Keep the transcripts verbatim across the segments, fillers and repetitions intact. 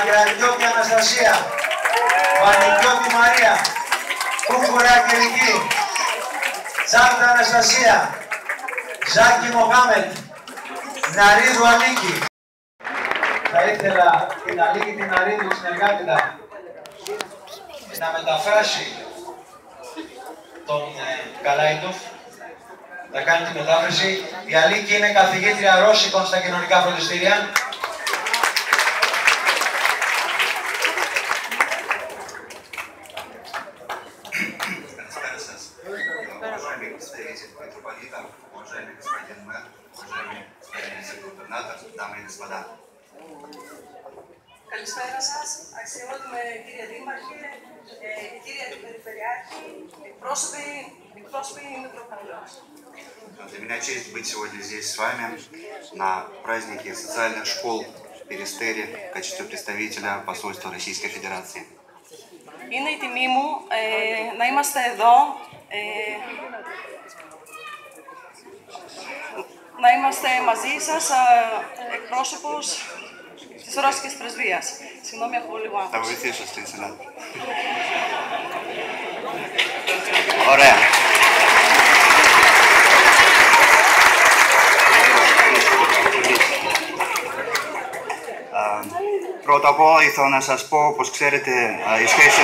Παγκρατιώτη Αναστασία, Πανικιώτη Μαρία, Κούκουρα Κυρική, Τσάρτα Αναστασία, Ζάκη Μοχάμετ, Ναρίδου Αλίκη. Θα ήθελα την Αλίκη την Ναρίδου, την συνεργάτητα, να μεταφράσει τον ε, Καλάιντοφ, θα κάνει τη μετάφραση. Η Αλίκη είναι καθηγήτρια Ρώσικων στα κοινωνικά φροντιστήρια. Καλησπέρα σας, αξιότιμε κύριε Δήμαρχε, ε, κύριε Περιφερειάρχη, εκπρόσωποι, εκπρόσωποι Митрополии. Для меня честь быть сегодня здесь с вами на празднике социальных школ Перестери в качестве представителя посольства Российской Федерации. Είναι η τιμή μου ε, να είμαστε εδώ, ε, να είμαστε μαζί σας, ε, εκπρόσωπος της Ρώσικης Πρεσβείας. Συγγνώμη, έχω λίγο άγχος. Θα βοηθήσω στην συνάντηση. Ωραία. Πρώτα απ' όλα ήθελα να σας πω, όπως ξέρετε, οι σχέσεις...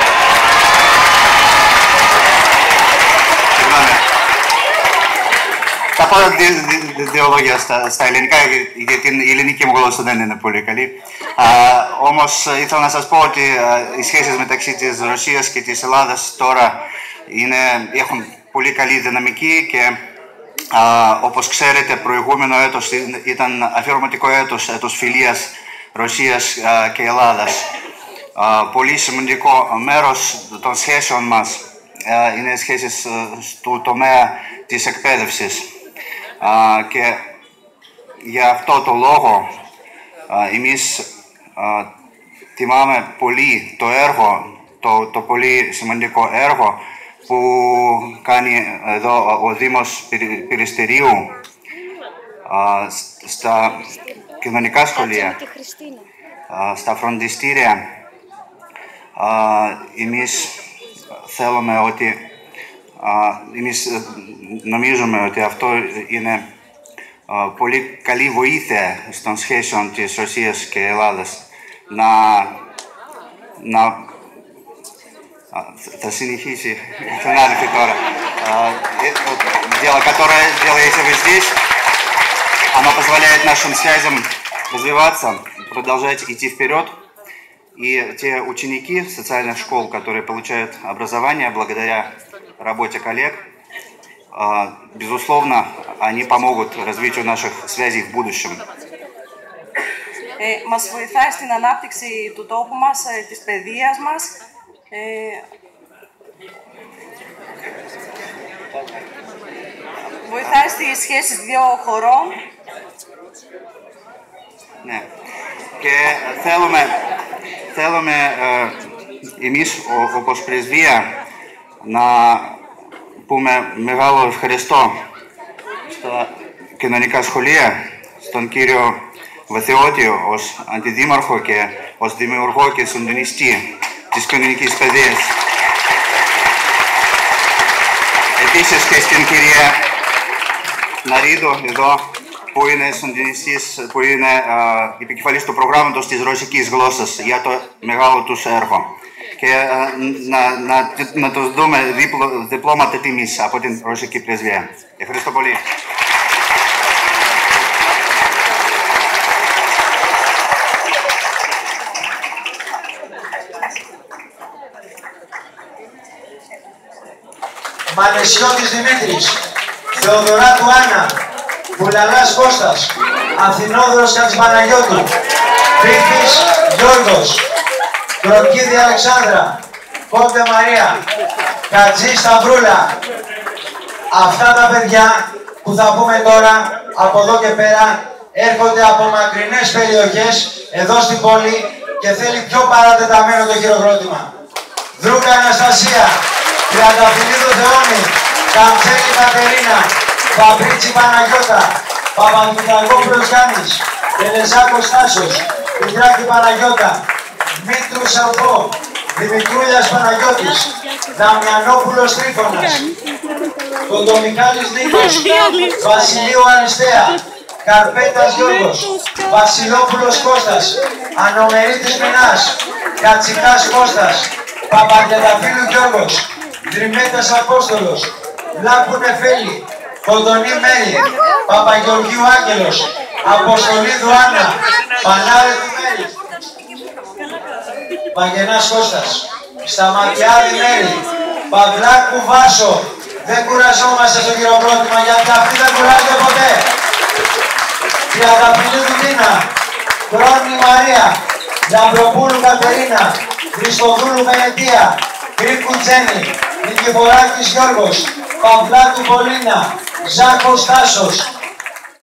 Θα πω δύο λόγια στα, στα ελληνικά, γιατί η ελληνική μου γλώσσα δεν είναι πολύ καλή. Α, όμως ήθελα να σας πω ότι α, οι σχέσεις μεταξύ της Ρωσίας και της Ελλάδας τώρα είναι, έχουν πολύ καλή δυναμική και α, όπως ξέρετε προηγούμενο έτος ήταν αφιερωματικό έτος, έτος φιλίας Ρωσίας α, και Ελλάδας. Α, πολύ σημαντικό μέρος των σχέσεων μας α, είναι σχέσεις α, στο τομέα της εκπαίδευσης. Uh, και για αυτό το λόγο uh, εμείς uh, τιμάμε πολύ το έργο, το, το πολύ σημαντικό έργο που κάνει εδώ ο Δήμος Περιστερίου uh, στα κοινωνικά σχολεία, uh, στα φροντιστήρια. Uh, εμείς θέλουμε ότι Uh, εμείς νομίζουμε ότι αυτό είναι uh, πολύ καλή βοήθεια των σχέσεων της Ρωσίας και Ελλάδας να, να uh, θα συνεχίσει την άλλη τώρα. Дело, которое делаете вы здесь, оно позволяет нашим связям развиваться, продолжать идти вперед. И те ученики социальных школ, которые получают образование благодаря работе коллег, безусловно, они помогут развитию наших связей в будущем. Ε, μας βοηθάει στην ανάπτυξη του τόπου μας, ε, της παιδείας μας. Ε, βοηθάει στις σχέσεις δύο χωρών. Ναι. Και θέλουμε, θέλουμε ε, εμείς όπως πρεσβεία να πούμε μεγάλο ευχαριστώ στα κοινωνικά σχολεία, στον κύριο Βαθιώτιο ως αντιδήμαρχο και ως δημιουργό και συντονιστή της κοινωνικής παιδείας. Επίσης και στην κυρία Ναρίδου εδώ που είναι συντονιστής, που είναι α, επικεφαλής του προγράμματος της ρωσικής γλώσσας για το μεγάλο τους έργο. Και α, να, να, να τους δούμε διπλω, διπλώματα τιμής από την Ρωσική Πρεσβεία. Ευχαριστώ πολύ. Μανεσιώτης Δημήτρης, Θεοδωράτου Άννα, Βουλαλάς Κώστας, Αθηνόδωρος Κατσπαναγιώτου, Πρίφης Γιώργος, Κροκίδη Αλεξάνδρα, Κόντε Μαρία, Κατζή Σταυρούλα. Αυτά τα παιδιά που θα πούμε τώρα από εδώ και πέρα έρχονται από μακρινές περιοχές εδώ στην πόλη και θέλει πιο παρατεταμένο το χειροκρότημα. Δρούκα Αναστασία, Τριανταφυλλίδου Θεόνη, Καμψέλη Κατερίνα, Παπρίτσι Παναγιώτα, Παπαντουτακόπουλος Γιάννης, Τελεζάκος Τάσος, Μητράκη Παναγιώτα, Μήτρου Σαλπό, Δημητρούλιας Παναγιώτης, Δαμιανόπουλος Τρίφωνας, Κοντομιχάλης Νίκος, Βασιλείου Αριστέα, Καρπέτας Γιώργος, Βασιλόπουλος Κώστας, Ανομερίτης Μινάς, Κατσικάς Κώστας, Παπαγιαταφύλου Γιώργος, Δρυμέτας Απόστολος, Λάκου Νεφέλη, Κοντονή Μέρη, Παπαγεωργίου Άγγελος, Αποστολίδου Άννα, Πανάρετου Μέρη, Παγενάς Κώστας, Σταματιάδη Μέρη, Παυλάκου Βάσο. Δεν κουραζόμαστε στο χειροκρότημα γιατί αυτή δεν κουράζεται ποτέ. Τριανταφυλλίδου Τίνα, Κρόνη Μαρία, Λαμπροπούλου Κατερίνα, Χριστοδούλου Βενετία, Κρίκου Τζένι, Νικηφοράκης Γιώργος, Παυλάτου Πολίνα, Ζάκος Τάσος,